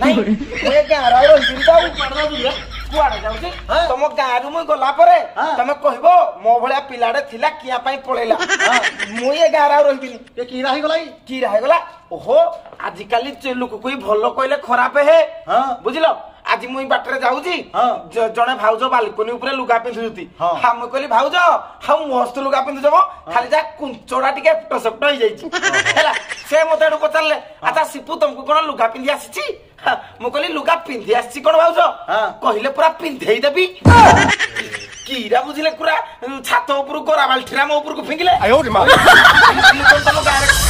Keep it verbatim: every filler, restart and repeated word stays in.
मुझे गाँव रही कुआड़े जाऊँगी तुम गाँव रु मुई गला परे तुम कहबो मो भलिया पिलाडे थिला किया पई पळेला मुई ए गाँव रही की रही गला की रही गला ओहो आजिकाली लोक कोई भल कहले खराब हे बुझिलो आज मुई बाटरे जाऊँगी जने भाउज बालकोनी ऊपर लुगा पिंधुती हाँ मुई कहली भाउज हाँ मस्त लुगा पिंधु जब खाली जा कुंचड़ा टिके फटसफ्ट हो जाइछि हैला से मते एडु पचारले अच्छा सिपु तुमको कोन लुगा पिंधि आसीछि मु कहली लुगा पिंधि आसीछि कोन भाउज कहले पूरा पिंधेई देबी कीरा बुझिले पूरा छात ऊपर गोरा बाल्टीरा मो ऊपर को फिंगिले आयो रे मां